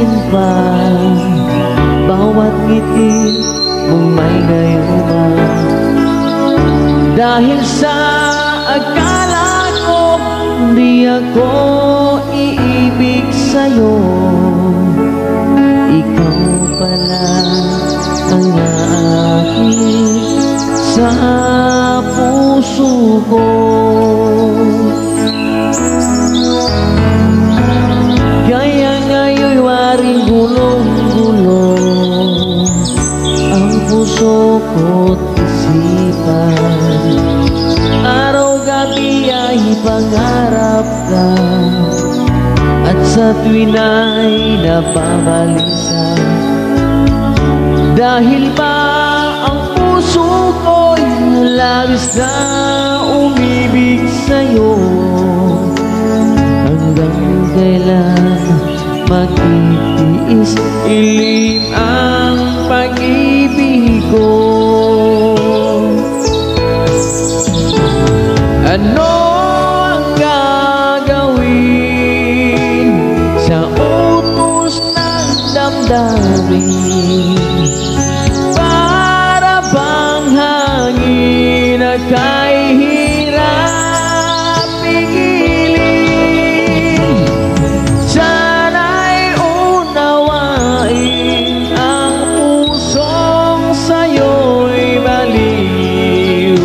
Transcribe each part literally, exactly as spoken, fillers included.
sinpa, bawat ngiti mong may gayuma. Dahil sa akala ko di ako iibig sa'yo, ikaw pala ang aking sa puso ko. Kaya ngayon'y waring gulong-gulong ang puso ko't isipan. Araw-gabi ay pangarap ka, at sa tuwin ay nababalisa. Dahil ba ang puso ko'y labis na umibig sa'yo, hanggang kailan magtitiis ilim ang pag-ibig ko. Ano ang gagawin sa utos ng damdamin? Para bang hangin na kay hirap pigilin. Sana'y unawain ang pusong sa'yo'y baliw.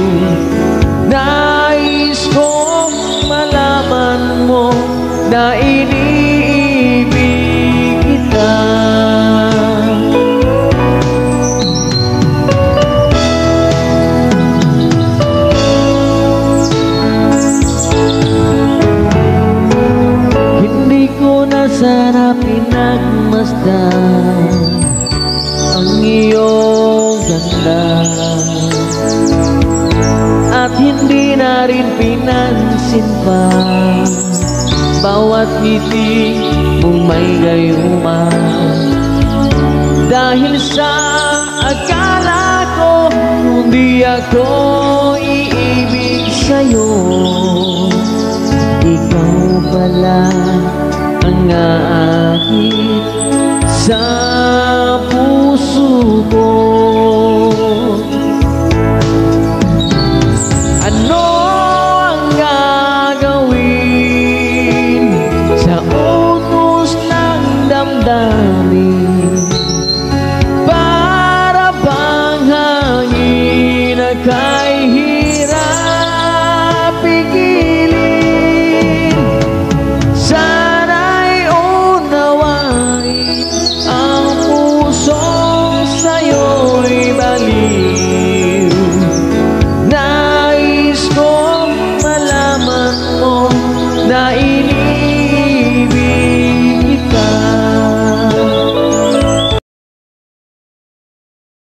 Nais kong malaman mo na iniibig kita. Hindi ko na sana pinagmasdan ang iyong ganda, at hindi na rin pinansin pa bawat ngiti mong may gayuma. Dahil sa akala ko di ako